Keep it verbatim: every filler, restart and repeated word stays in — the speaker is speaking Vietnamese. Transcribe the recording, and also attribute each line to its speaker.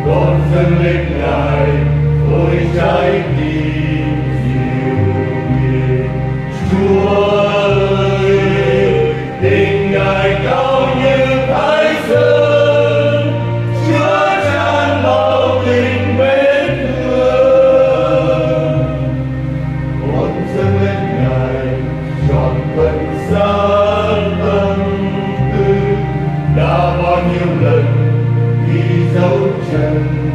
Speaker 1: con dâng lên Ngài với trái tim dịu hiền. Chúa ơi, tình Ngài cao như thái sơn, chứa chan bao tình mến thương. Con dâng lên Ngài trọn tận sáng tâm tư, đã bao nhiêu lần ghi dấu chân